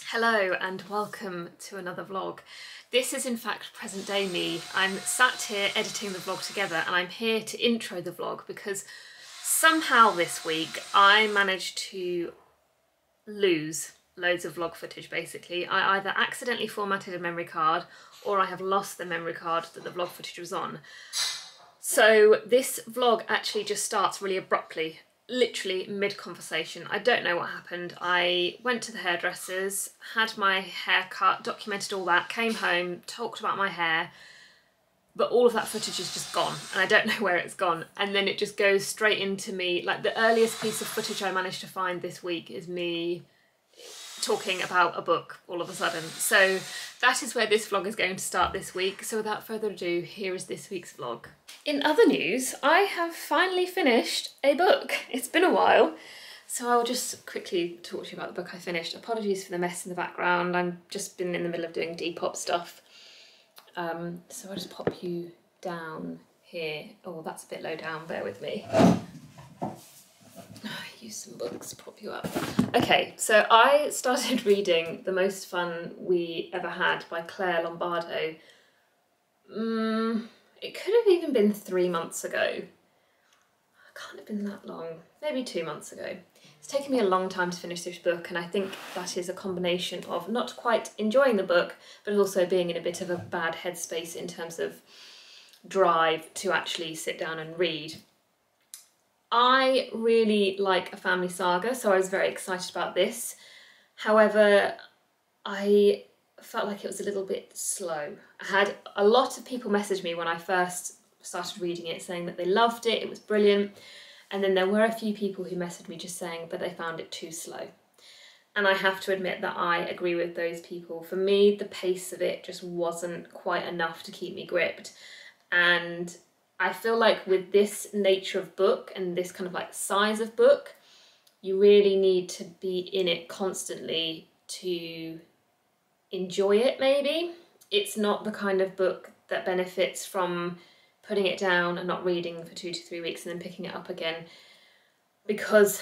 Hello and welcome to another vlog. This is in fact present day me. I'm sat here editing the vlog together and I'm here to intro the vlog because somehow this week I managed to lose loads of vlog footage basically. I either accidentally formatted a memory card or I have lost the memory card that the vlog footage was on. So this vlog actually just starts really abruptly. Literally mid-conversation. I don't know what happened. I went to the hairdressers, had my hair cut, documented all that, came home, talked about my hair, but all of that footage is just gone and I don't know where it's gone. And then it just goes straight into me, like the earliest piece of footage I managed to find this week is me talking about a book all of a sudden. So that is where this vlog is going to start this week. So without further ado, here is this week's vlog. In other news, I have finally finished a book. It's been a while, so I'll just quickly talk to you about the book I finished. Apologies for the mess in the background. I've just been in the middle of doing Depop stuff. So I'll just pop you down here. Oh, that's a bit low down, bear with me. Use some books, prop you up. Okay, so I started reading The Most Fun We Ever Had by Claire Lombardo. It could have even been 3 months ago. It can't have been that long, maybe 2 months ago. It's taken me a long time to finish this book, and I think that is a combination of not quite enjoying the book, but also being in a bit of a bad headspace in terms of drive to actually sit down and read. I really like a family saga, so I was very excited about this. However, I felt like it was a little bit slow. I had a lot of people message me when I first started reading it saying that they loved it, it was brilliant, and then there were a few people who messaged me just saying that they found it too slow. And I have to admit that I agree with those people. For me, the pace of it just wasn't quite enough to keep me gripped. And I feel like with this nature of book and this kind of like size of book, you really need to be in it constantly to enjoy it maybe. It's not the kind of book that benefits from putting it down and not reading for 2 to 3 weeks and then picking it up again because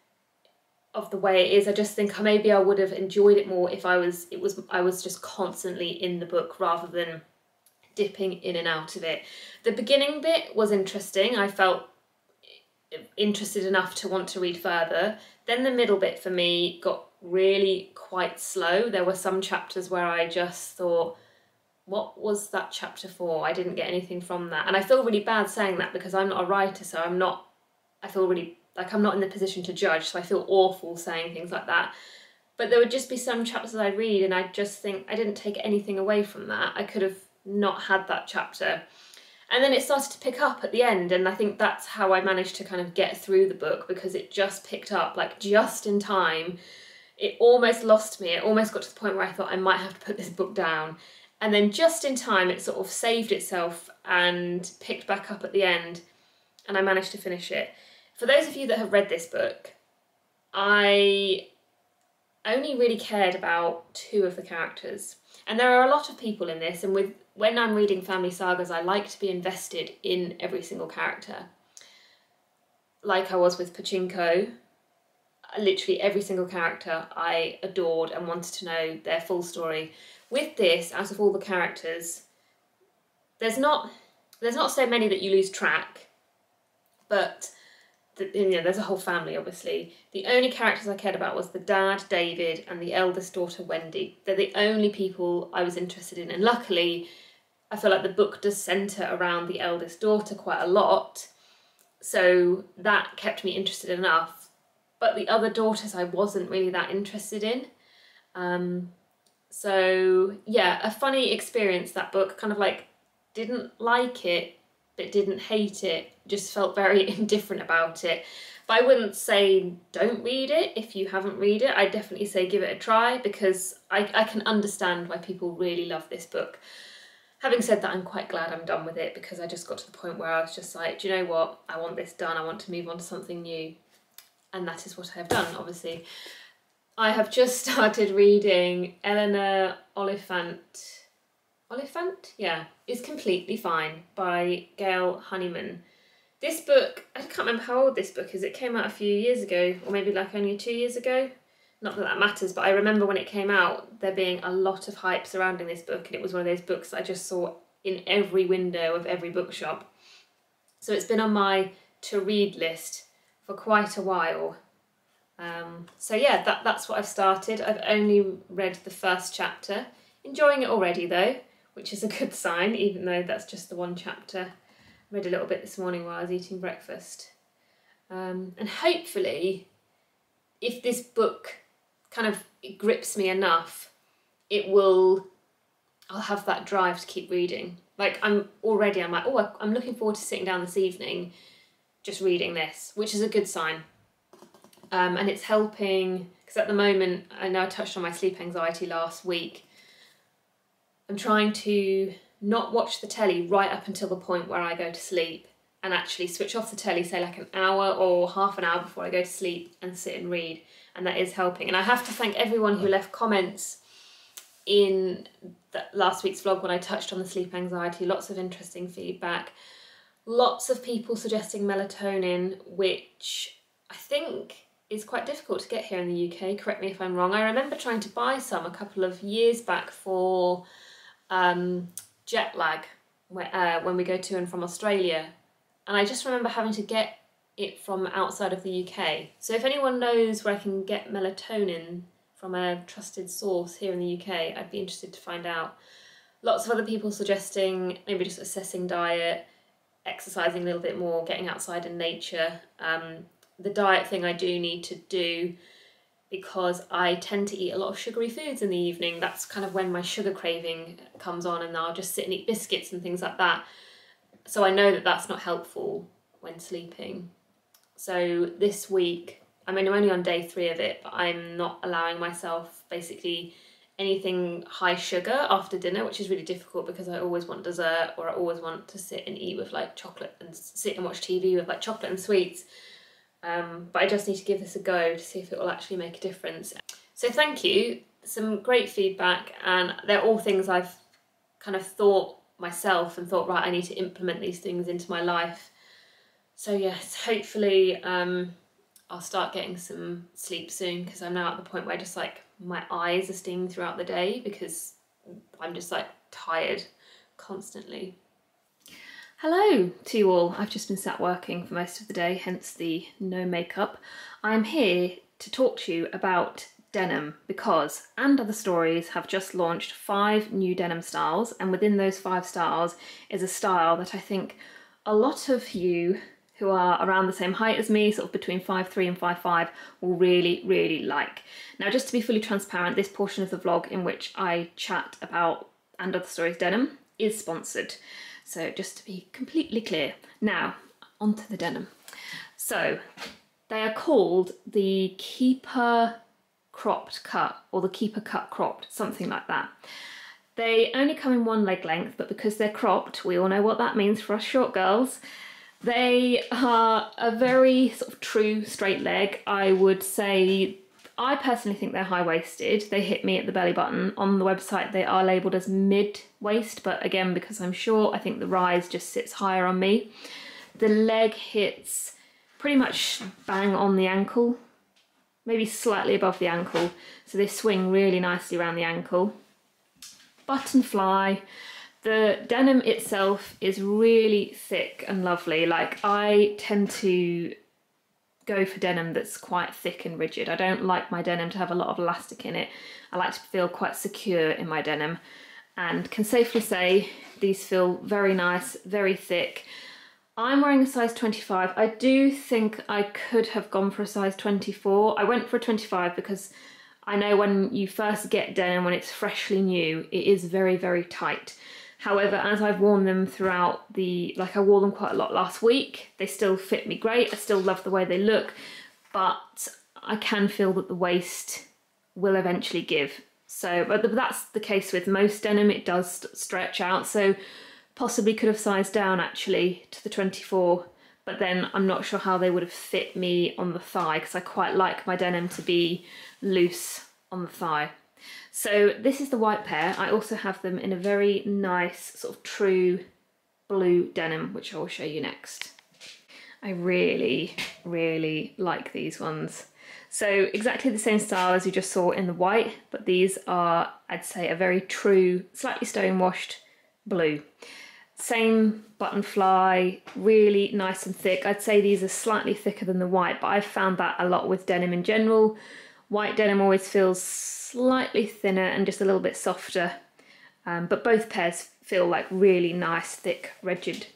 of the way it is. I just think maybe I would have enjoyed it more if I was just constantly in the book rather than dipping in and out of it. The beginning bit was interesting. I felt interested enough to want to read further. Then the middle bit for me got really quite slow. There were some chapters where I just thought, what was that chapter for? I didn't get anything from that. And I feel really bad saying that because I'm not a writer, so I feel really like I'm not in the position to judge, so I feel awful saying things like that. But there would just be some chapters I'd read and I just think I didn't take anything away from that. I could have not had that chapter. And then it started to pick up at the end, and I think that's how I managed to kind of get through the book because it just picked up like just in time. It almost lost me. It almost got to the point where I thought I might have to put this book down. And then just in time it sort of saved itself and picked back up at the end and I managed to finish it. For those of you that have read this book, I only really cared about 2 of the characters. And there are a lot of people in this, and when I'm reading family sagas, I like to be invested in every single character. Like I was with Pachinko, literally every single character I adored and wanted to know their full story. With this, out of all the characters, there's not so many that you lose track, but there's a whole family, obviously. The only characters I cared about was the dad, David, and the eldest daughter, Wendy. They're the only people I was interested in, and luckily, I feel like the book does centre around the eldest daughter quite a lot, so that kept me interested enough. But the other daughters I wasn't really that interested in. So yeah, a funny experience, that book. Kind of like didn't like it, but didn't hate it, just felt very indifferent about it. But I wouldn't say don't read it if you haven't read it. I'd definitely say give it a try because I can understand why people really love this book. Having said that, I'm quite glad I'm done with it because I just got to the point where I was just like, do you know what? I want this done. I want to move on to something new. And that is what I have done, obviously. I have just started reading Eleanor Oliphant. Oliphant? Yeah, Is Completely Fine by Gail Honeyman. This book, I can't remember how old this book is. It came out a few years ago, or maybe like only 2 years ago. Not that that matters, but I remember when it came out, there being a lot of hype surrounding this book, and it was one of those books that I just saw in every window of every bookshop. So it's been on my to-read list for quite a while. So yeah, that's what I've started. I've only read the first chapter. Enjoying it already though, which is a good sign, even though that's just the one chapter. Read a little bit this morning while I was eating breakfast. And hopefully, if this book kind of grips me enough, I'll have that drive to keep reading. Like I'm like, oh, I'm looking forward to sitting down this evening just reading this, which is a good sign. And it's helping, because at the moment, I know I touched on my sleep anxiety last week, I'm trying to not watch the telly right up until the point where I go to sleep, and actually switch off the telly, say like an hour or half an hour before I go to sleep, and sit and read, and that is helping. And I have to thank everyone who left comments in last week's vlog when I touched on the sleep anxiety. Lots of interesting feedback, lots of people suggesting melatonin, which I think is quite difficult to get here in the UK, correct me if I'm wrong. I remember trying to buy some a couple of years back for jet lag when we go to and from Australia, and I just remember having to get it from outside of the UK. So if anyone knows where I can get melatonin from a trusted source here in the UK, I'd be interested to find out. Lots of other people suggesting maybe just assessing diet, exercising a little bit more, getting outside in nature. The diet thing I do need to do, because I tend to eat a lot of sugary foods in the evening. That's kind of when my sugar craving comes on, and I'll just sit and eat biscuits and things like that. So I know that that's not helpful when sleeping. So this week, I mean, I'm only on day 3 of it, but I'm not allowing myself basically anything high sugar after dinner, which is really difficult because I always want dessert, or I always want to sit and eat with like chocolate and sit and watch TV with like chocolate and sweets. But I just need to give this a go to see if it will actually make a difference. So thank you, some great feedback, and they're all things I've kind of thought myself and thought, right, I need to implement these things into my life. So yes, hopefully I'll start getting some sleep soon, because I'm now at the point where just like my eyes are stinging throughout the day because I'm just like tired constantly. Hello to you all. I've just been sat working for most of the day, hence the no makeup. I'm here to talk to you about denim, because And Other Stories have just launched 5 new denim styles, and within those 5 styles is a style that I think a lot of you who are around the same height as me, sort of between 5'3" and 5'5", will really, really like. Now, just to be fully transparent, this portion of the vlog in which I chat about And Other Stories denim is sponsored. So just to be completely clear. Now, onto the denim. So they are called the Keeper Cropped Cut, or the Keeper Cut Cropped, something like that. They only come in 1 leg length, but because they're cropped, we all know what that means for us short girls. They are a very sort of true straight leg. I would say, I personally think they're high-waisted. They hit me at the belly button. On the website they are labelled as mid-waist, but again, because I'm short, I think the rise just sits higher on me. The leg hits pretty much bang on the ankle, maybe slightly above the ankle, so they swing really nicely around the ankle. Button fly. The denim itself is really thick and lovely. Like, I tend to go for denim that's quite thick and rigid. I don't like my denim to have a lot of elastic in it. I like to feel quite secure in my denim, and can safely say these feel very nice, very thick. I'm wearing a size 25. I do think I could have gone for a size 24. I went for a 25 because I know when you first get denim, when it's freshly new, it is very, very tight. However, as I've worn them throughout I wore them quite a lot last week, they still fit me great. I still love the way they look, but I can feel that the waist will eventually give. So, but that's the case with most denim, it does stretch out, so possibly could have sized down actually to the 24, but then I'm not sure how they would have fit me on the thigh, because I quite like my denim to be loose on the thigh. So this is the white pair. I also have them in a very nice sort of true blue denim, which I will show you next. I really, really like these ones. So exactly the same style as you just saw in the white, but these are, I'd say, a very true, slightly stone washed blue. Same button fly, really nice and thick. I'd say these are slightly thicker than the white, but I've found that a lot with denim in general. White denim always feels slightly thinner and just a little bit softer, but both pairs feel like really nice, thick, rigid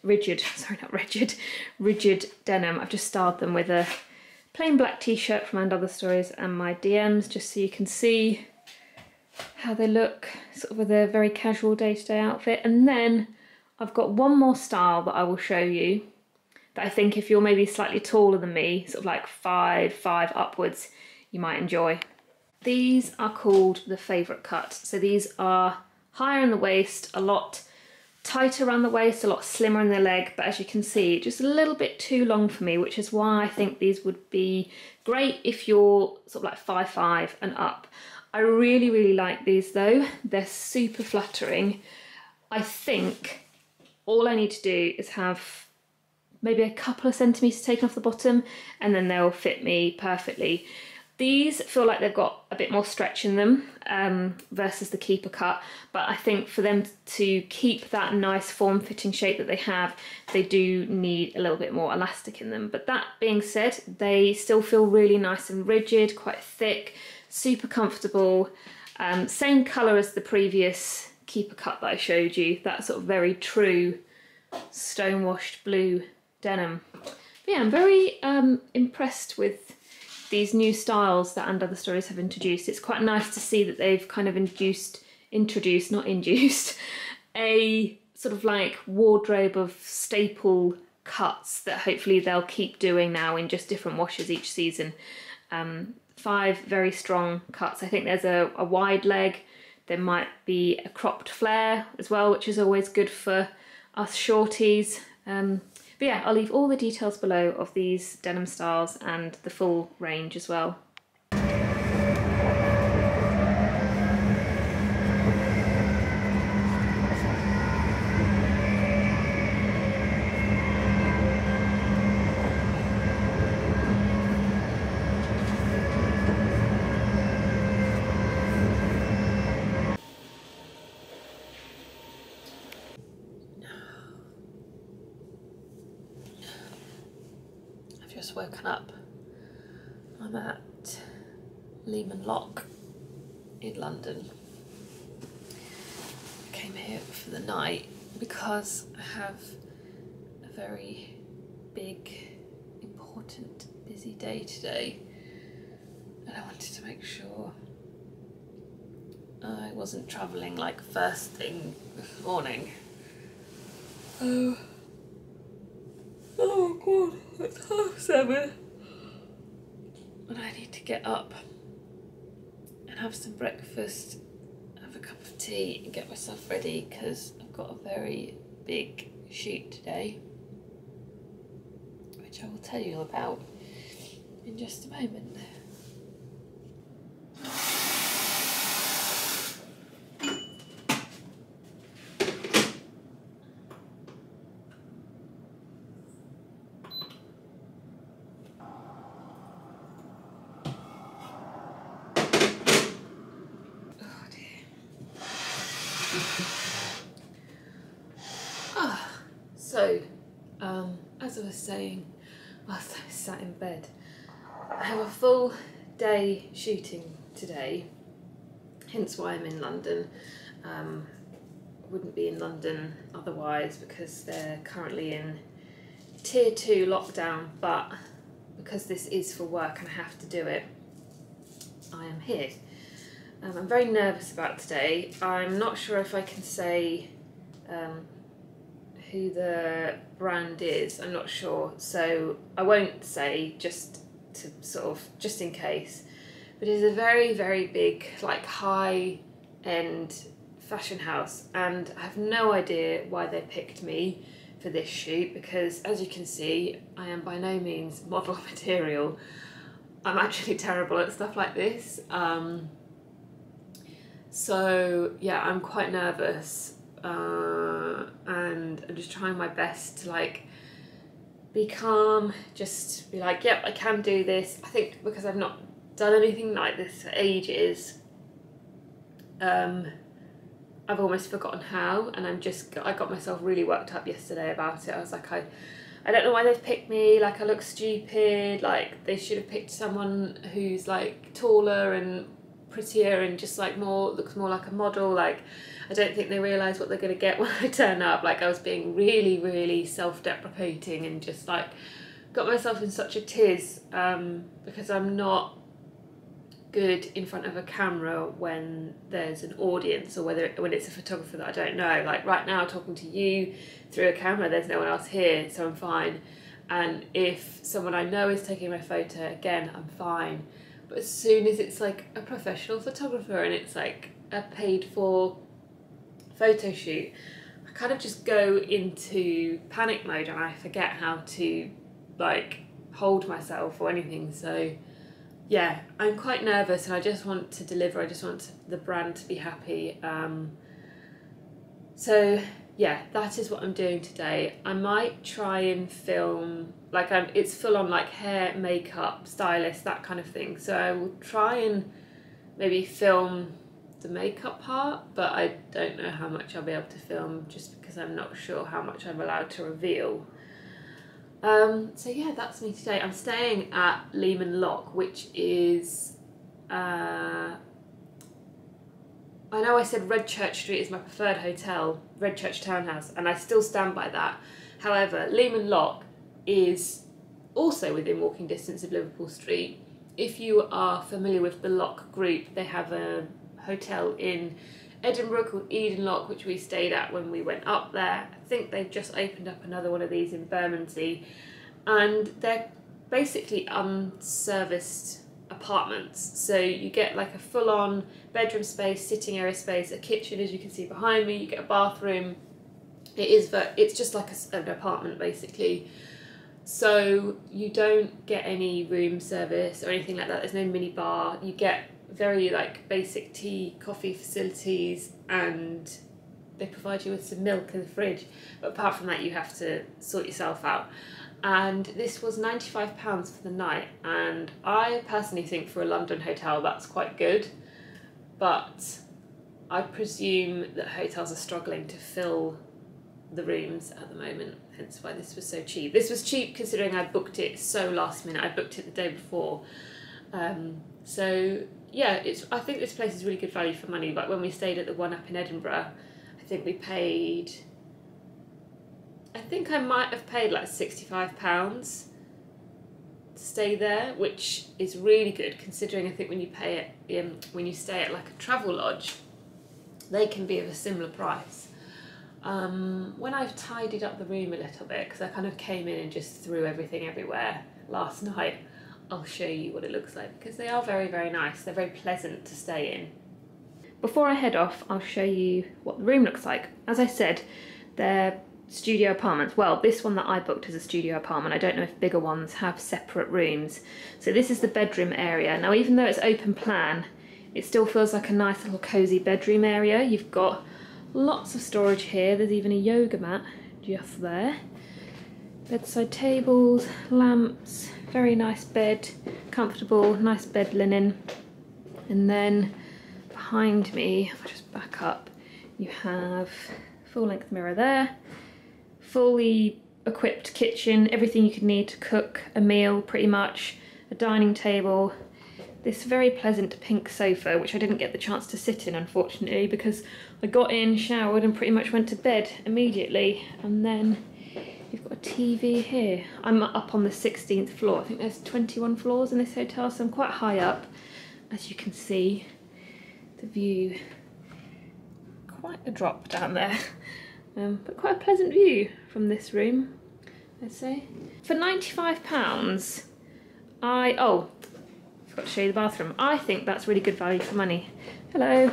denim. I've just styled them with a plain black t-shirt from And Other Stories and my DMs, just so you can see how they look sort of with a very casual day-to-day outfit. And then I've got one more style that I will show you that I think if you're maybe slightly taller than me, sort of like 5'5" upwards, you might enjoy. These are called the Favourite Cut. So these are higher in the waist, a lot tighter around the waist, a lot slimmer in the leg, but as you can see, just a little bit too long for me, which is why I think these would be great if you're sort of like 5'5" and up. I really, really like these though. They're super flattering. I think all I need to do is have maybe a couple of centimetres taken off the bottom and then they'll fit me perfectly. These feel like they've got a bit more stretch in them versus the Keeper Cut, but I think for them to keep that nice form-fitting shape that they have, they do need a little bit more elastic in them. But that being said, they still feel really nice and rigid, quite thick, super comfortable. Same colour as the previous Keeper Cut that I showed you, that sort of very true stone-washed blue denim. But yeah, I'm very impressed with these new styles that And Other Stories have introduced. It's quite nice to see that they've kind of introduced, not induced, a sort of like wardrobe of staple cuts that hopefully they'll keep doing now in just different washes each season. 5 very strong cuts. I think there's a wide leg, there might be a cropped flare as well, which is always good for us shorties. But yeah, I'll leave all the details below of these denim styles and the full range as well. Just woken up. I'm at Lehman Lock in London. I came here for the night because I have a very big, important, busy day today, and I wanted to make sure I wasn't travelling like first thing this morning. Oh god, it's 7:30 and I need to get up and have some breakfast, have a cup of tea and get myself ready because I've got a very big shoot today, which I will tell you about in just a moment. So, as I was saying, whilst I was sat in bed, I have a full day shooting today, hence why I'm in London. Wouldn't be in London otherwise because they're currently in tier 2 lockdown, but because this is for work and I have to do it, I am here. I'm very nervous about today. I'm not sure if I can say who the brand is, I'm not sure, so I won't say, just to sort of, just in case, but it's a very, very big, like high-end fashion house, and I have no idea why they picked me for this shoot because, as you can see, I am by no means model material. I'm actually terrible at stuff like this, so yeah, I'm quite nervous. And I'm just trying my best to like be calm, just be like, yep, I can do this. I think because I've not done anything like this for ages. I've almost forgotten how, and I got myself really worked up yesterday about it. I was like, I don't know why they've picked me, like I look stupid, like they should have picked someone who's like taller and prettier and just like looks more like a model. Like I don't think they realise what they're going to get when I turn up. Like I was being really, really self-deprecating and just like got myself in such a tiz because I'm not good in front of a camera when there's an audience, or when it's a photographer that I don't know. Like right now, talking to you through a camera, there's no one else here, so I'm fine. And if someone I know is taking my photo, again, I'm fine. But as soon as it's like a professional photographer and it's like a paid for photo shoot, I kind of just go into panic mode and I forget how to like hold myself or anything. So yeah, I'm quite nervous and I just want to deliver. I just want the brand to be happy. So yeah, that is what I'm doing today. I might try and film, like it's full on like hair, makeup, stylist, that kind of thing. So I will try and maybe film the makeup part, but I don't know how much I'll be able to film just because I'm not sure how much I'm allowed to reveal. So yeah, that's me today. I'm staying at Lehman Lock, which is, I know I said Redchurch Street is my preferred hotel, Redchurch Townhouse, and I still stand by that. However, Lehman Lock is also within walking distance of Liverpool Street. If you are familiar with the Lock Group, they have a hotel in Edinburgh called Eden Lock, which we stayed at when we went up there. I think they've just opened up another one of these in Bermondsey, and they're basically unserviced apartments. So you get like a full-on bedroom space, sitting area space, a kitchen as you can see behind me, you get a bathroom. It's just like an apartment basically. So you don't get any room service or anything like that. There's no mini bar. You get very like basic tea, coffee facilities, and they provide you with some milk in the fridge, but apart from that you have to sort yourself out. And this was £95 for the night, and I personally think for a London hotel that's quite good, but I presume that hotels are struggling to fill the rooms at the moment, hence why this was so cheap. This was cheap considering I booked it so last minute. I booked it the day before. So yeah, I think this place is really good value for money. Like when we stayed at the one up in Edinburgh, I think we paid, I think I might have paid like £65 to stay there, which is really good considering I think when you pay it, when you stay at like a travel lodge, they can be of a similar price. When I've tidied up the room a little bit, because I kind of came in and just threw everything everywhere last night, I'll show you what it looks like, because they are very, very nice. They're very pleasant to stay in. Before I head off, I'll show you what the room looks like. As I said, they're studio apartments. Well, this one that I booked is a studio apartment. I don't know if bigger ones have separate rooms. So this is the bedroom area. Now, even though it's open plan, it still feels like a nice little cozy bedroom area. You've got lots of storage here. There's even a yoga mat just there. Bedside tables, lamps, very nice bed, comfortable, nice bed linen. And then behind me, if I just back up, you have full length mirror there, fully equipped kitchen, everything you could need to cook a meal pretty much, a dining table, this very pleasant pink sofa, which I didn't get the chance to sit in unfortunately because I got in, showered and pretty much went to bed immediately. And then you've got a TV here. I'm up on the 16th floor. I think there's 21 floors in this hotel, so I'm quite high up. As you can see, the view, quite a drop down there, but quite a pleasant view from this room, I'd say. For £95, I forgot to show you the bathroom. I think that's really good value for money. Hello.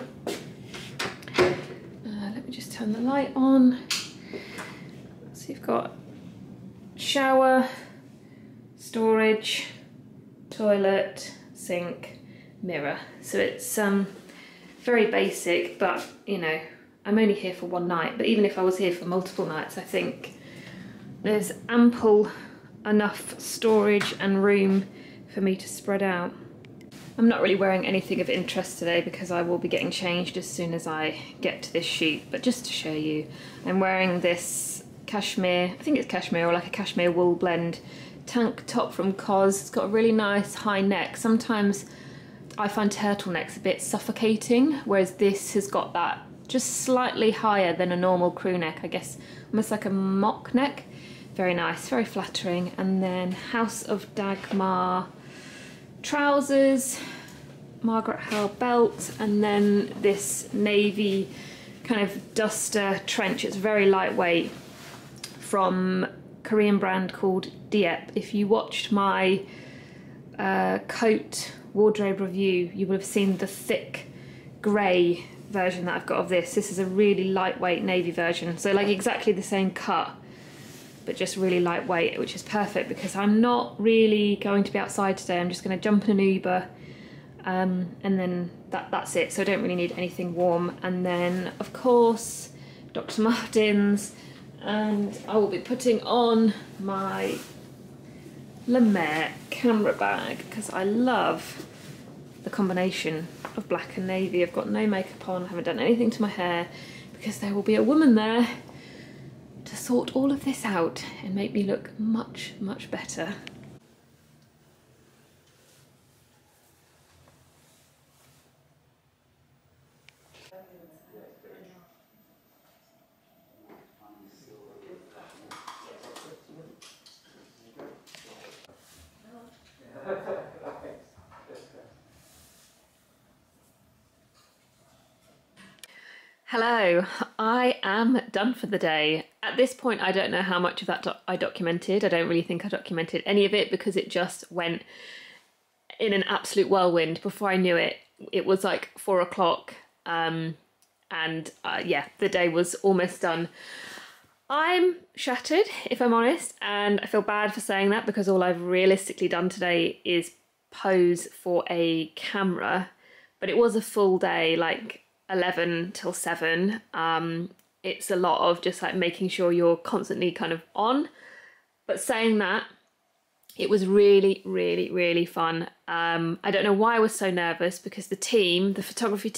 Let me just turn the light on. So you've got shower, storage, toilet, sink, mirror. So it's very basic, but you know, I'm only here for one night, but even if I was here for multiple nights, I think there's ample enough storage and room for me to spread out. I'm not really wearing anything of interest today because I will be getting changed as soon as I get to this shoot, but just to show you, I'm wearing this cashmere, I think it's cashmere or like a cashmere wool blend tank top from COS. It's got a really nice high neck. Sometimes I find turtlenecks a bit suffocating, whereas this has got that just slightly higher than a normal crew neck, I guess, almost like a mock neck. Very nice, very flattering. And then House of Dagmar trousers, Margaret Howell belt, and then this navy kind of duster trench. It's very lightweight, from Korean brand called Dieppe. If you watched my coat wardrobe review, you would have seen the thick grey version that I've got of this. This is a really lightweight navy version, so like exactly the same cut but just really lightweight, which is perfect because I'm not really going to be outside today. I'm just going to jump in an Uber and then that's it, so I don't really need anything warm. And then of course Dr. Martens, and I will be putting on my La Mer camera bag because I love the combination of black and navy. I've got no makeup on, I haven't done anything to my hair because there will be a woman there to sort all of this out and make me look much, much better. Hello, I am done for the day. At this point, I don't know how much of that I documented. I don't really think I documented any of it because it just went in an absolute whirlwind. Before I knew it, it was like 4 o'clock, and yeah, the day was almost done. I'm shattered, if I'm honest, and I feel bad for saying that because all I've realistically done today is pose for a camera, but it was a full day, like 11 till 7. It's a lot of just like making sure you're constantly kind of on, but saying that, it was really, really, really fun. I don't know why I was so nervous because the team, the photography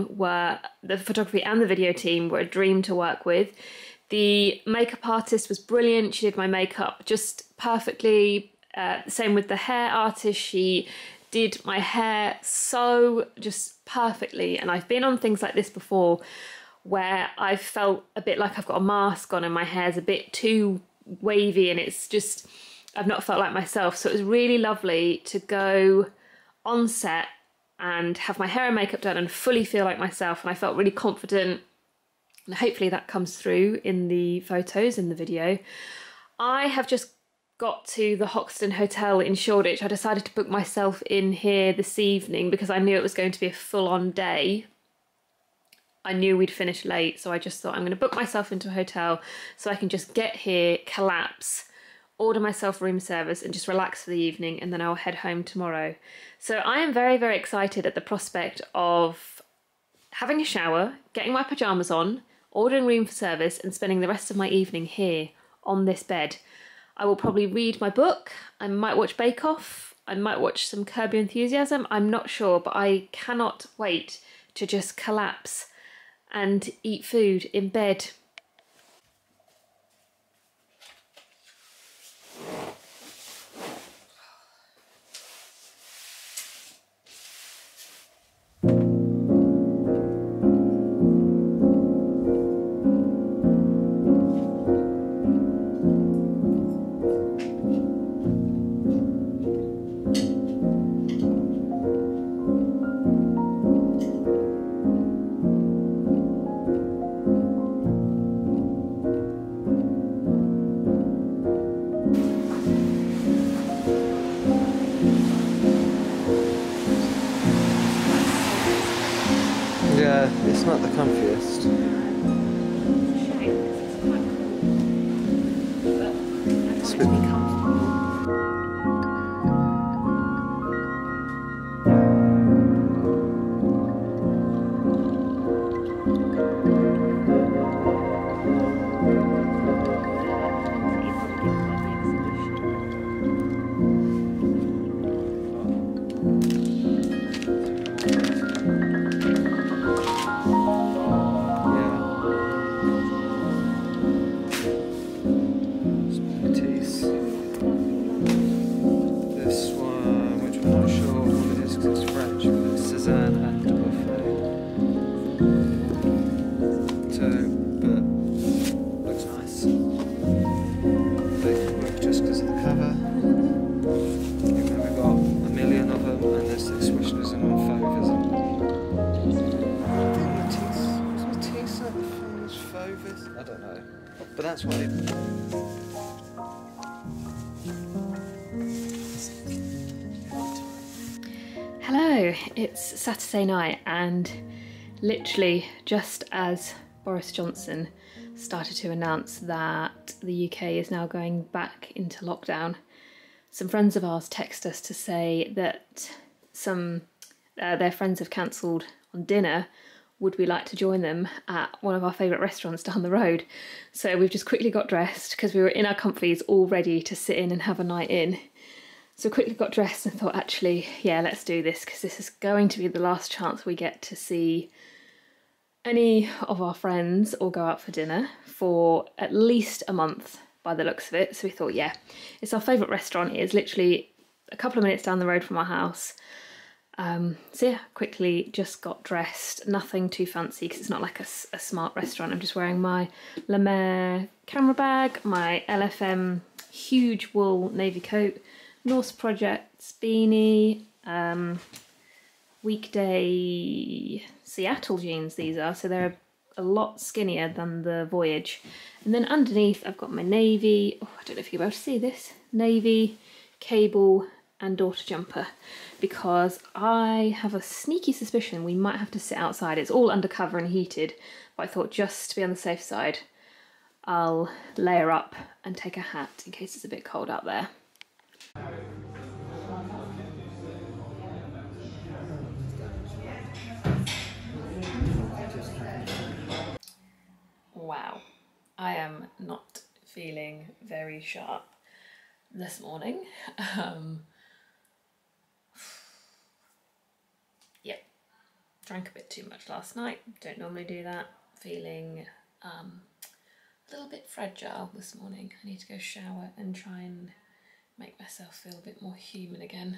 and the video team were a dream to work with. The makeup artist was brilliant. She did my makeup just perfectly. Same with the hair artist. She did my hair so just perfectly. And I've been on things like this before where I've felt a bit like I've got a mask on and my hair's a bit too wavy and it's just, I've not felt like myself. So it was really lovely to go on set and have my hair and makeup done and fully feel like myself. And I felt really confident. And hopefully that comes through in the photos, in the video. I have just got to the Hoxton Hotel in Shoreditch. I decided to book myself in here this evening because I knew it was going to be a full-on day. I knew we'd finish late, so I just thought I'm going to book myself into a hotel so I can just get here, collapse, order myself room service and just relax for the evening, and then I'll head home tomorrow. So I am very, very excited at the prospect of having a shower, getting my pyjamas on, ordering room service and spending the rest of my evening here on this bed. I will probably read my book, I might watch Bake Off, I might watch some Curb Your Enthusiasm, I'm not sure, but I cannot wait to just collapse and eat food in bed. Yeah, it's not the comfiest. It's a bit But looks nice. Big book just because of the cover. And then we've got a million of them, and there's the Swishners and Fovers. I think Matisse at the famous Fovers. I don't know, but that's what it. Hello, it's Saturday night, and literally just as Boris Johnson started to announce that the UK is now going back into lockdown, some friends of ours text us to say that their friends have cancelled on dinner. Would we like to join them at one of our favourite restaurants down the road? So we've just quickly got dressed because we were in our comfies all ready to sit in and have a night in. So quickly got dressed and thought, actually, yeah, let's do this, because this is going to be the last chance we get to see any of our friends or go out for dinner for at least a month by the looks of it. So we thought, yeah, it's our favourite restaurant. It is literally a couple of minutes down the road from our house. So yeah, quickly just got dressed. Nothing too fancy because it's not like a smart restaurant. I'm just wearing my La Mer camera bag, my LFM huge wool navy coat, Norse Projects beanie, weekday Seattle jeans these are, so they're a lot skinnier than the Voyage. And then underneath I've got my navy, I don't know if you'll be able to see this, navy, cable and daughter jumper, because I have a sneaky suspicion we might have to sit outside. It's all undercover and heated, but I thought just to be on the safe side, I'll layer up and take a hat in case it's a bit cold out there. Wow, I am not feeling very sharp this morning. Yeah, drank a bit too much last night, don't normally do that. Feeling a little bit fragile this morning. I need to go shower and try and make myself feel a bit more human again.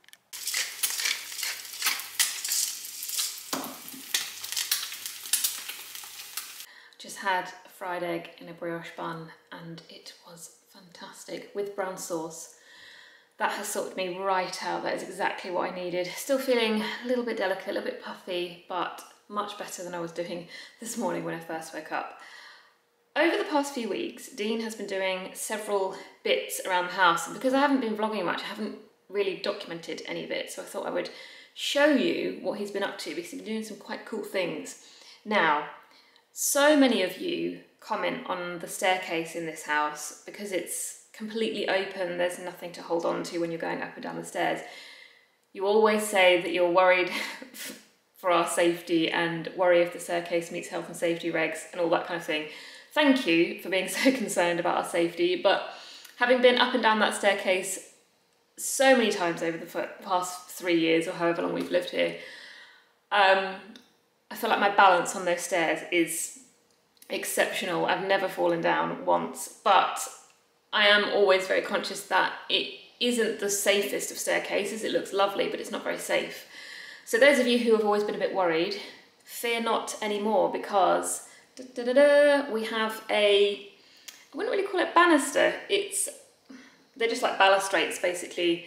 Just had a fried egg in a brioche bun and it was fantastic with brown sauce. That has sorted me right out. That is exactly what I needed. Still feeling a little bit delicate, a little bit puffy, but much better than I was doing this morning when I first woke up. Over the past few weeks, Dean has been doing several bits around the house, and because I haven't been vlogging much, I haven't really documented any of it, so I thought I would show you what he's been up to, because he's been doing some quite cool things. Now, so many of you comment on the staircase in this house because it's completely open, there's nothing to hold on to when you're going up and down the stairs. You always say that you're worried for our safety and worry if the staircase meets health and safety regs and all that kind of thing. Thank you for being so concerned about our safety, but having been up and down that staircase so many times over the past 3 years or however long we've lived here, I feel like my balance on those stairs is exceptional. I've never fallen down once, but I am always very conscious that it isn't the safest of staircases. It looks lovely, but it's not very safe. So those of you who have always been a bit worried, fear not anymore, because we have I wouldn't really call it banister. They're just like balustrades basically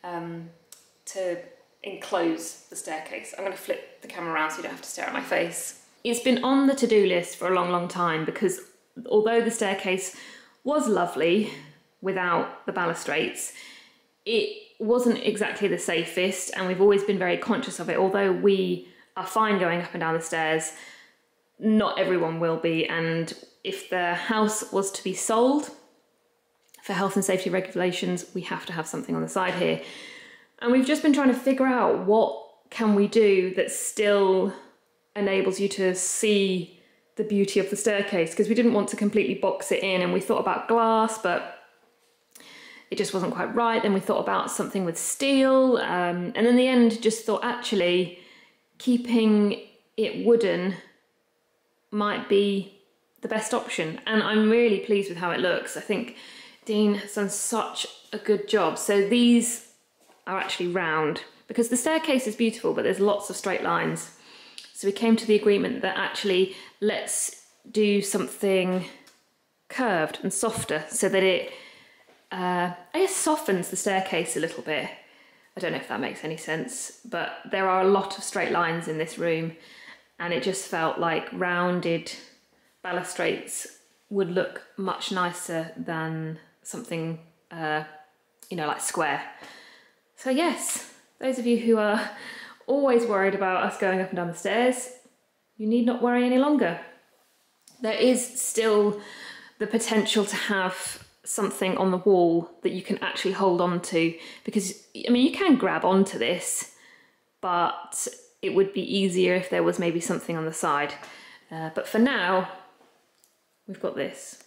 to enclose the staircase. I'm going to flip the camera around so you don't have to stare at my face. It's been on the to-do list for a long, long time, because although the staircase was lovely without the balustrades, it wasn't exactly the safest, and we've always been very conscious of it. Although we are fine going up and down the stairs, not everyone will be, and if the house was to be sold, for health and safety regulations, we have to have something on the side here. And we've just been trying to figure out what can we do that still enables you to see the beauty of the staircase, because we didn't want to completely box it in, and we thought about glass, but it just wasn't quite right. Then we thought about something with steel, and in the end just thought actually keeping it wooden might be the best option, and I'm really pleased with how it looks. I think Dean has done such a good job. So these are actually round, because the staircase is beautiful, but there's lots of straight lines. So we came to the agreement that actually let's do something curved and softer so that it, I guess, softens the staircase a little bit. I don't know if that makes any sense, but there are a lot of straight lines in this room, and it just felt like rounded balustrades would look much nicer than something, you know, like square. So yes, those of you who are always worried about us going up and down the stairs, you need not worry any longer. There is still the potential to have something on the wall that you can actually hold on to, because I mean you can grab onto this, but it would be easier if there was maybe something on the side. But for now, we've got this.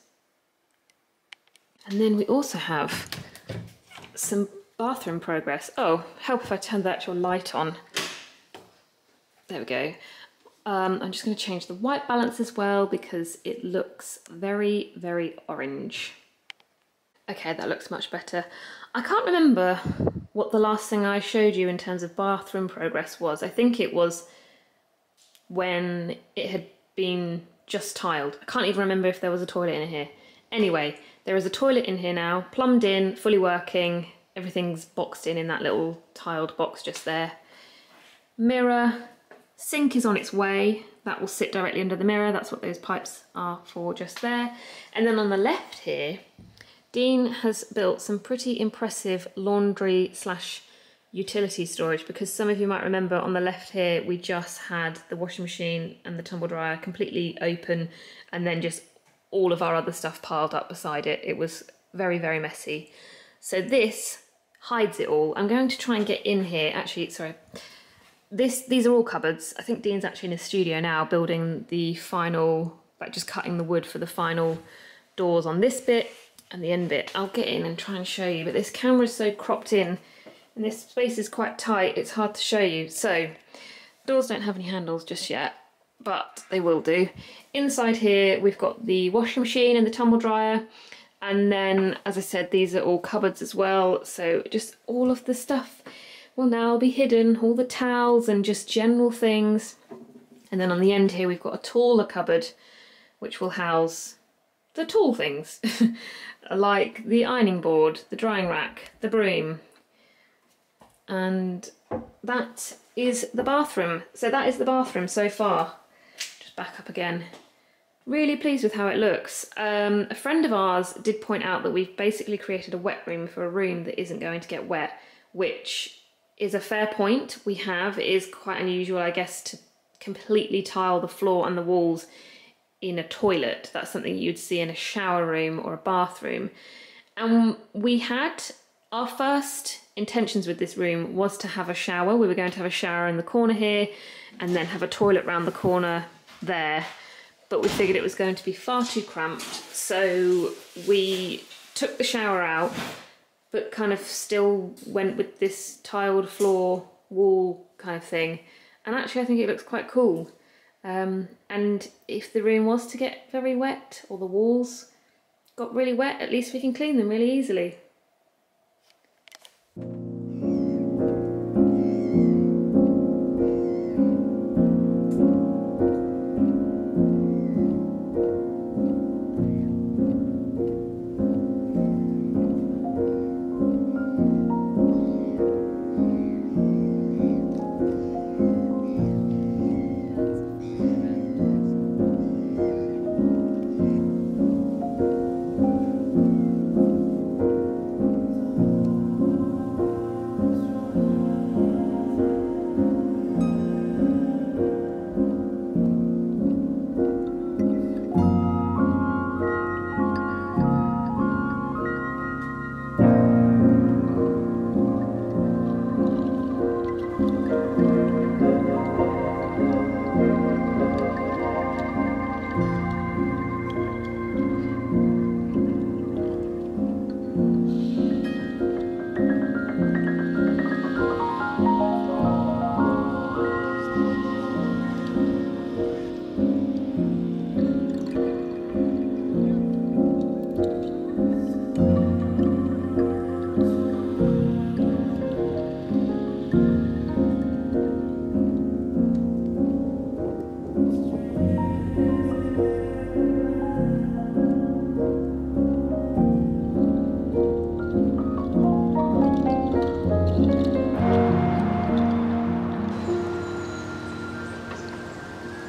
And then we also have some bathroom progress. Oh, help if I turn the actual light on. There we go. I'm just going to change the white balance as well because it looks very, very orange. Okay, that looks much better. I can't remember what the last thing I showed you in terms of bathroom progress was. I think it was when it had been just tiled. I can't even remember if there was a toilet in here. Anyway, there is a toilet in here now, plumbed in, fully working. Everything's boxed in that little tiled box just there. Mirror, sink is on its way. That will sit directly under the mirror. That's what those pipes are for just there. And then on the left here, Dean has built some pretty impressive laundry / utility storage, because some of you might remember on the left here we just had the washing machine and the tumble dryer completely open and then just all of our other stuff piled up beside it. It was very, very messy. So this hides it all. I'm going to try and get in here. Actually, sorry. These are all cupboards. I think Dean's actually in his studio now building the final, like just cutting the wood for the final doors on this bit and the end bit. I'll get in and try and show you, but this camera's so cropped in and this space is quite tight, it's hard to show you. So doors don't have any handles just yet, but they will do. Inside here we've got the washing machine and the tumble dryer, and then as I said, these are all cupboards as well, so just all of the stuff will now be hidden, all the towels and just general things. And then on the end here we've got a taller cupboard which will house the tall things like the ironing board, the drying rack, the broom. And that is the bathroom. So that is the bathroom so far. Just back up again. Really pleased with how it looks. A friend of ours did point out that we've basically created a wet room for a room that isn't going to get wet, which is a fair point. We have. It is quite unusual, I guess, to completely tile the floor and the walls in a toilet. That's something you'd see in a shower room or a bathroom. And we had, our first intentions with this room was to have a shower. We were going to have a shower in the corner here and then have a toilet round the corner there. But we figured it was going to be far too cramped. So we took the shower out, but kind of still went with this tiled floor wall kind of thing. And actually I think it looks quite cool. And if the room was to get very wet or the walls got really wet, at least we can clean them really easily.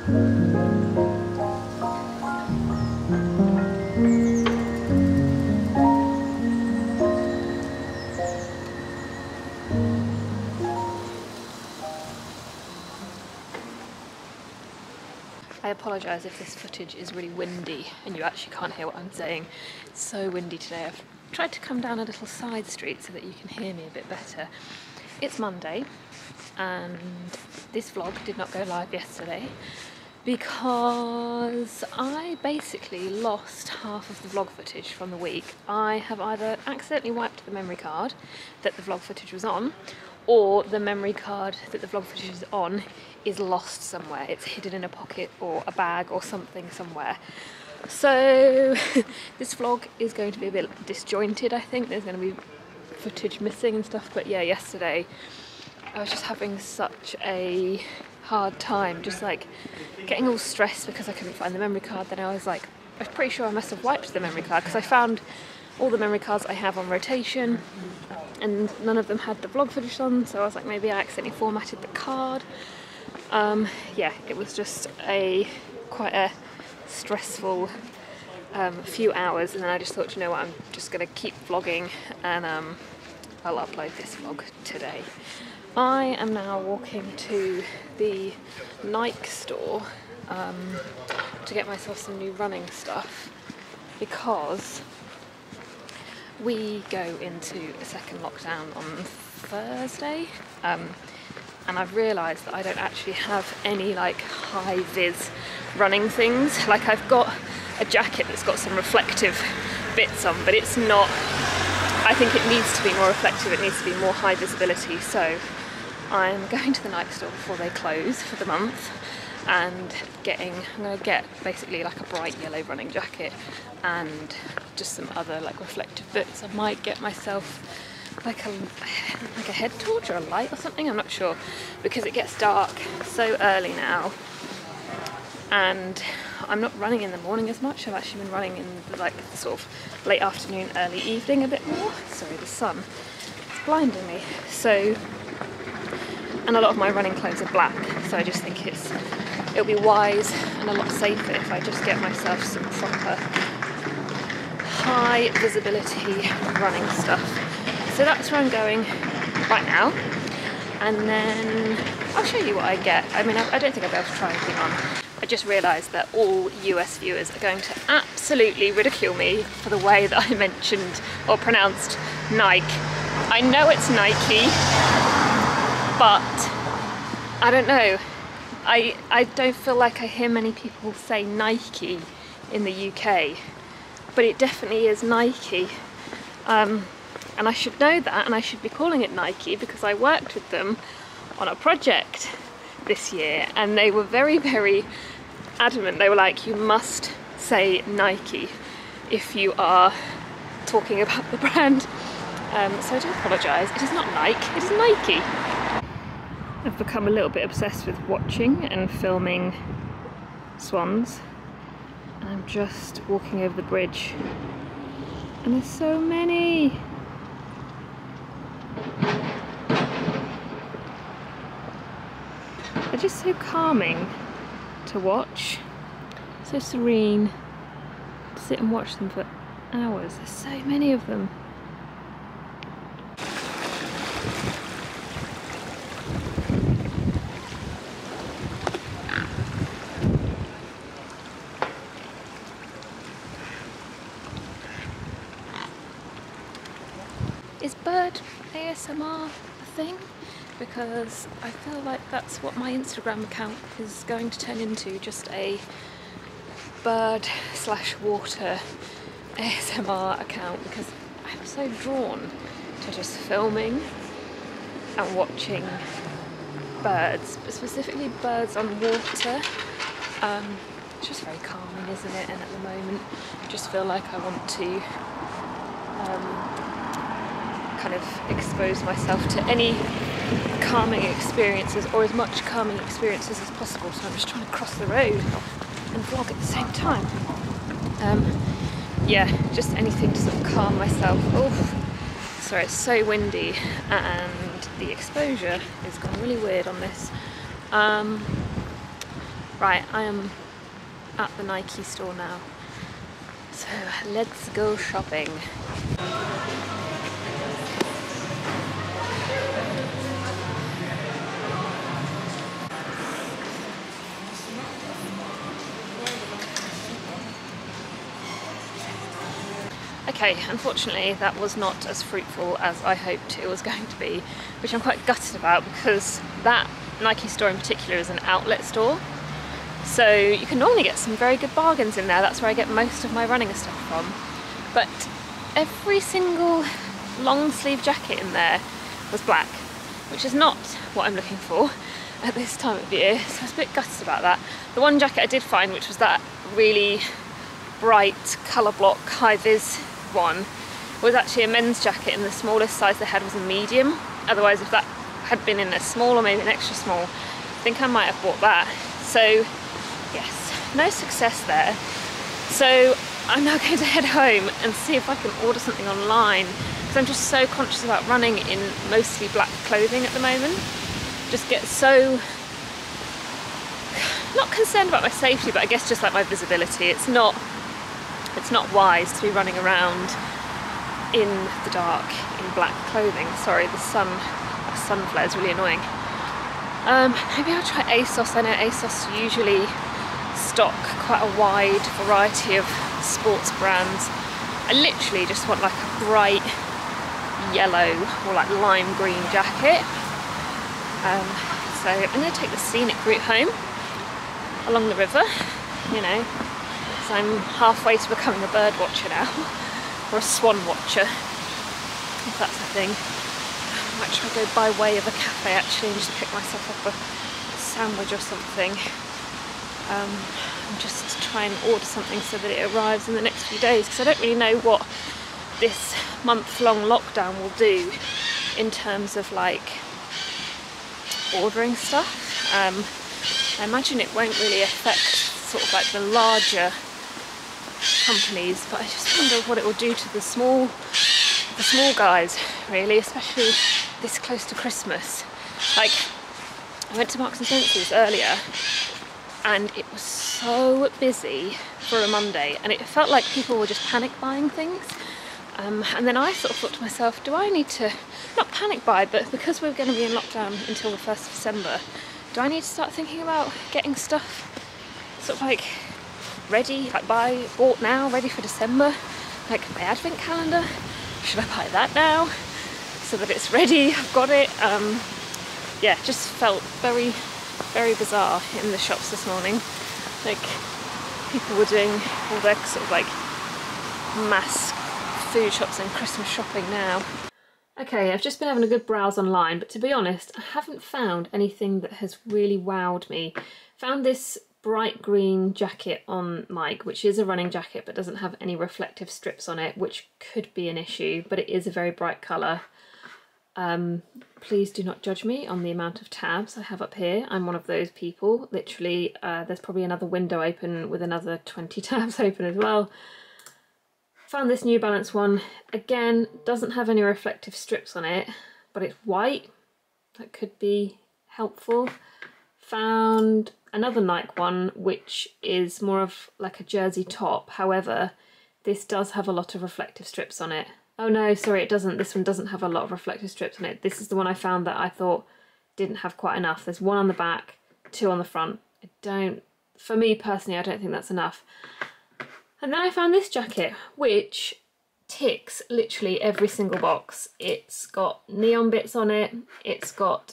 I apologise if this footage is really windy and you actually can't hear what I'm saying. It's so windy today. I've tried to come down a little side street so that you can hear me a bit better. It's Monday and this vlog did not go live yesterday because I basically lost half of the vlog footage from the week. I have either accidentally wiped the memory card that the vlog footage was on, or the memory card that the vlog footage is on is lost somewhere. It's hidden in a pocket or a bag or something somewhere. So this vlog is going to be a bit disjointed, I think. There's going to be footage missing and stuff, but yeah, yesterday I was just having such a hard time, just like getting all stressed because I couldn't find the memory card. Then I was like, I was pretty sure I must have wiped the memory card because I found all the memory cards I have on rotation and none of them had the vlog footage on, so I was like, maybe I accidentally formatted the card. Yeah, it was just quite a stressful few hours, and then I just thought, you know what, I'm just going to keep vlogging and I'll upload this vlog today. I am now walking to the Nike store to get myself some new running stuff because we go into a second lockdown on Thursday, and I've realised that I don't actually have any like high-vis running things. Like, I've got a jacket that's got some reflective bits on, but it's not, I think it needs to be more reflective, it needs to be more high visibility. So I'm going to the Nike store before they close for the month and I'm going to get basically like a bright yellow running jacket and just some other like reflective bits. I might get myself like a head torch or a light or something, I'm not sure, because it gets dark so early now and I'm not running in the morning as much. I've actually been running in the, like, sort of late afternoon, early evening a bit more. Sorry, the sun is blinding me. So, and a lot of my running clothes are black, so I just think it'll be wise and a lot safer if I just get myself some proper high visibility running stuff. So that's where I'm going right now, and then I'll show you what I get. I mean, I don't think I'll be able to try anything on. I just realised that all US viewers are going to absolutely ridicule me for the way that I mentioned or pronounced Nike. I know it's Nike, but I don't know. I don't feel like I hear many people say Nike in the UK, but it definitely is Nike. And I should know that, and I should be calling it Nike because I worked with them on a project this year and they were very, very adamant. They were like, you must say Nike if you are talking about the brand. So I do apologise. It is not Nike, it is Nike. I've become a little bit obsessed with watching and filming swans, and I'm just walking over the bridge and there's so many. They're just so calming to watch, so serene. To sit and watch them for hours. There's so many of them. Is bird ASMR a thing? Because I feel like that's what my Instagram account is going to turn into, just a bird/water ASMR account, because I'm so drawn to just filming and watching birds, but specifically birds on water. It's just very calming, isn't it? And at the moment I just feel like I want to kind of expose myself to any calming experiences, or as much calming experiences as possible. So I'm just trying to cross the road and vlog at the same time. Yeah, just anything to sort of calm myself. Oh, sorry, it's so windy and the exposure is gone really weird on this. Right, I am at the Nike store now. So let's go shopping. Okay, unfortunately that was not as fruitful as I hoped it was going to be, which I'm quite gutted about because that Nike store in particular is an outlet store. So you can normally get some very good bargains in there. That's where I get most of my running stuff from. But every single long sleeve jacket in there was black, which is not what I'm looking for at this time of year. So I was a bit gutted about that. The one jacket I did find, which was that really bright colour block high-vis one, was actually a men's jacket, and the smallest size they had was a medium. Otherwise, if that had been in a small or maybe an extra small, I think I might have bought that. So yes, no success there. So I'm now going to head home and see if I can order something online, because I'm just so conscious about running in mostly black clothing at the moment. Just get so, not concerned about my safety, but I guess just like my visibility. It's not wise to be running around in the dark in black clothing. Sorry, the sun flare is really annoying. Maybe I'll try ASOS. I know ASOS usually stock quite a wide variety of sports brands. I literally just want like a bright yellow or like lime green jacket. So I'm going to take the scenic route home along the river, you know, because I'm halfway to becoming a bird watcher now, or a swan watcher, if that's a thing. I might try to go by way of a cafe actually and just pick myself up a sandwich or something. And just try and order something so that it arrives in the next few days, because I don't really know what this month-long lockdown will do in terms of like ordering stuff. I imagine it won't really affect sort of like the larger companies, but I just wonder what it will do to the small guys, really, especially this close to Christmas. Like, I went to Marks and Spencer's earlier and it was so busy for a Monday, and it felt like people were just panic buying things. And then I sort of thought to myself, do I need to, not panic buy, but because we're going to be in lockdown until the 1st of December, do I need to start thinking about getting stuff sort of like ready, like bought now, ready for December? Like my advent calendar, should I buy that now so that it's ready, I've got it? Yeah, just felt very, very bizarre in the shops this morning. Like people were doing all their sort of like mass food shops and Christmas shopping now. Okay, I've just been having a good browse online, but to be honest, I haven't found anything that has really wowed me. Found this bright green jacket on Nike, which is a running jacket but doesn't have any reflective strips on it, which could be an issue, but it is a very bright colour. Please do not judge me on the amount of tabs I have up here. I'm one of those people. Literally, there's probably another window open with another 20 tabs open as well. Found this New Balance one. Again, doesn't have any reflective strips on it, but it's white. That could be helpful. Found another Nike one, which is more of like a jersey top. However, this does have a lot of reflective strips on it. Oh no, sorry, it doesn't. This one doesn't have a lot of reflective strips on it. This is the one I found that I thought didn't have quite enough. There's one on the back, two on the front. For me personally, I don't think that's enough. And then I found this jacket, which ticks literally every single box. It's got neon bits on it, it's got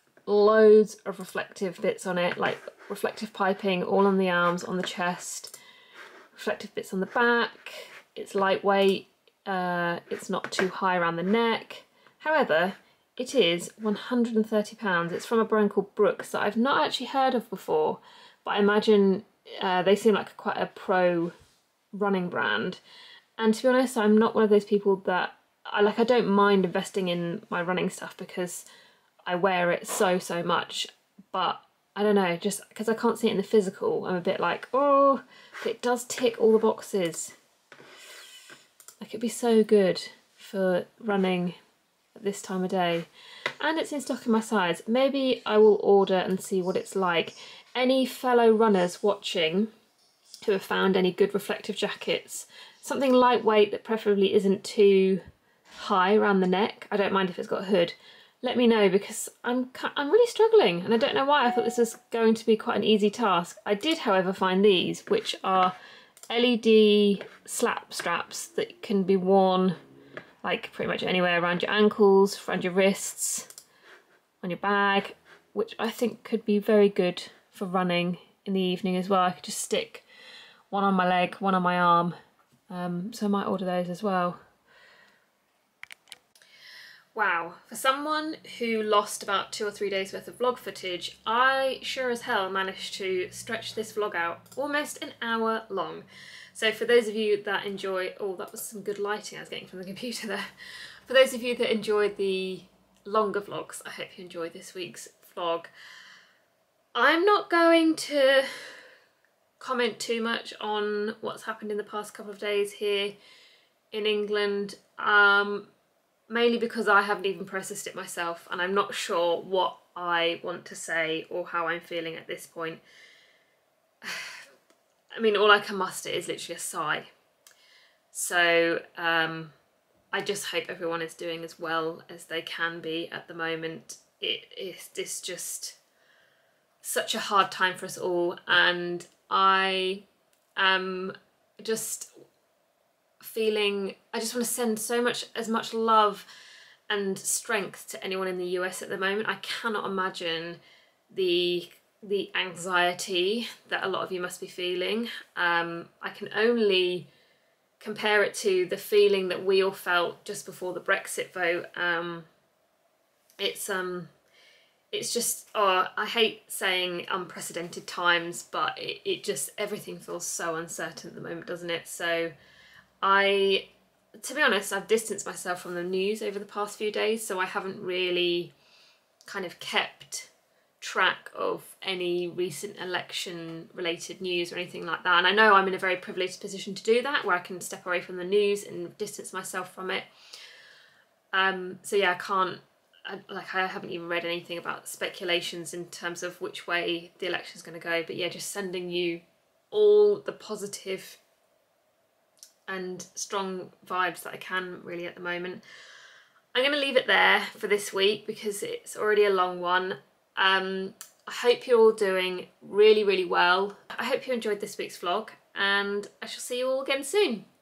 loads of reflective bits on it, like reflective piping all on the arms, on the chest, reflective bits on the back, it's lightweight, it's not too high around the neck. However, it is £130. It's from a brand called Brooks that I've not actually heard of before, but I imagine they seem like quite a pro running brand. And to be honest, I'm not one of those people that I don't mind investing in my running stuff because I wear it so much, but I don't know, just because I can't see it in the physical, I'm a bit like, oh, it does tick all the boxes. Like, it'd be so good for running at this time of day, and it's in stock in my size. Maybe I will order and see what it's like. any fellow runners watching who have found any good reflective jackets, something lightweight that preferably isn't too high around the neck. I don't mind if it's got a hood. Let me know, because I'm really struggling and I don't know why. I thought this was going to be quite an easy task. I did, however, find these, which are LED slap straps that can be worn like pretty much anywhere around your ankles, around your wrists, on your bag, which I think could be very good for running in the evening as well. I could just stick one on my leg, one on my arm, so I might order those as well. Wow, for someone who lost about 2 or 3 days worth of vlog footage, I sure as hell managed to stretch this vlog out almost an hour long. So for those of you that enjoy, oh, that was some good lighting I was getting from the computer there. For those of you that enjoyed the longer vlogs, I hope you enjoyed this week's vlog. I'm not going to comment too much on what's happened in the past couple of days here in England, mainly because I haven't even processed it myself and I'm not sure what I want to say or how I'm feeling at this point. I mean, all I can muster is literally a sigh. So I just hope everyone is doing as well as they can be at the moment. It's just such a hard time for us all, and I am just feeling, I just want to send as much love and strength to anyone in the US at the moment. I cannot imagine the anxiety that a lot of you must be feeling. I can only compare it to the feeling that we all felt just before the Brexit vote. It's just, oh, I hate saying unprecedented times, but it just, everything feels so uncertain at the moment, doesn't it? So to be honest, I've distanced myself from the news over the past few days, so I haven't really kind of kept track of any recent election related news or anything like that. And I know I'm in a very privileged position to do that, where I can step away from the news and distance myself from it. So yeah, I haven't even read anything about speculations in terms of which way the election's going to go. But yeah, just sending you all the positive and strong vibes that I can really at the moment. I'm going to leave it there for this week because it's already a long one. I hope you're all doing really, really well. I hope you enjoyed this week's vlog, and I shall see you all again soon.